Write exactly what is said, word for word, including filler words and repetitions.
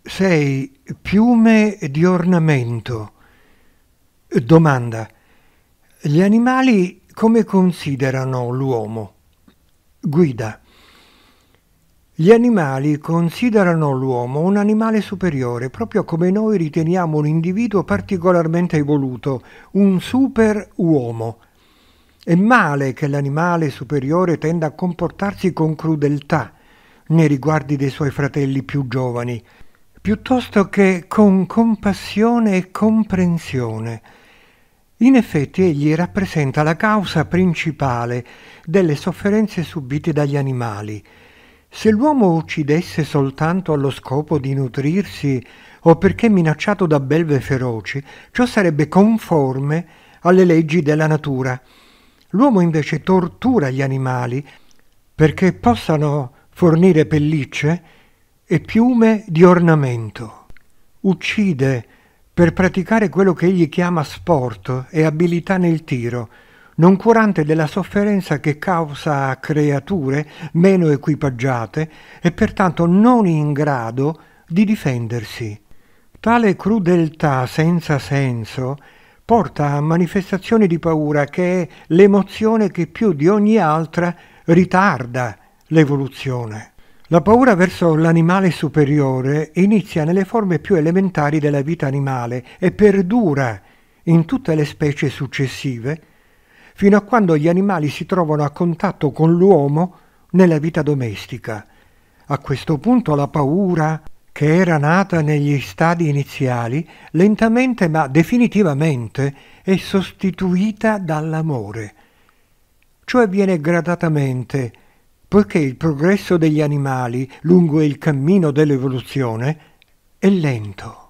sei piume di ornamento. Domanda: gli animali come considerano l'uomo? Guida: gli animali considerano l'uomo un animale superiore, proprio come noi riteniamo un individuo particolarmente evoluto, un super uomo. È male che l'animale superiore tenda a comportarsi con crudeltà nei riguardi dei suoi fratelli più giovani, piuttosto che con compassione e comprensione. In effetti egli rappresenta la causa principale delle sofferenze subite dagli animali. Se l'uomo uccidesse soltanto allo scopo di nutrirsi o perché minacciato da belve feroci, ciò sarebbe conforme alle leggi della natura. L'uomo invece tortura gli animali perché possano fornire pellicce e piume di ornamento. Uccide per praticare quello che egli chiama sport e abilità nel tiro, non curante della sofferenza che causa a creature meno equipaggiate e pertanto non in grado di difendersi. Tale crudeltà senza senso porta a manifestazioni di paura, che è l'emozione che più di ogni altra ritarda l'evoluzione. La paura verso l'animale superiore inizia nelle forme più elementari della vita animale e perdura in tutte le specie successive, fino a quando gli animali si trovano a contatto con l'uomo nella vita domestica. A questo punto la paura, che era nata negli stadi iniziali, lentamente ma definitivamente è sostituita dall'amore. Ciò avviene gradatamente, poiché il progresso degli animali lungo il cammino dell'evoluzione è lento.